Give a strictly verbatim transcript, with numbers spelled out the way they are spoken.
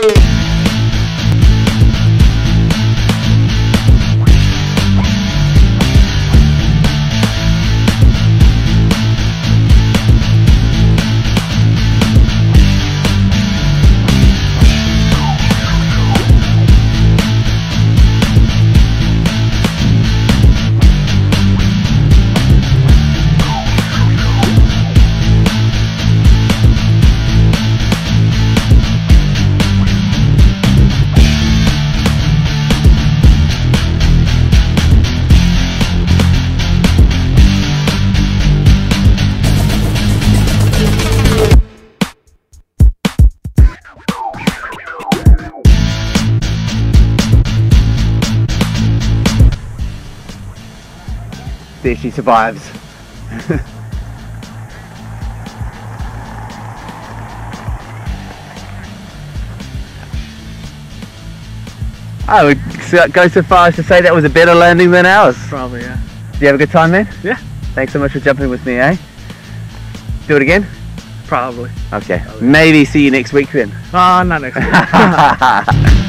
There she survives. I would go so far as to say that was a better landing than ours. Probably, yeah. Did you have a good time, man? Yeah. Thanks so much for jumping with me, eh? Do it again? Probably. Okay. Probably. Maybe see you next week then. Oh, not next week.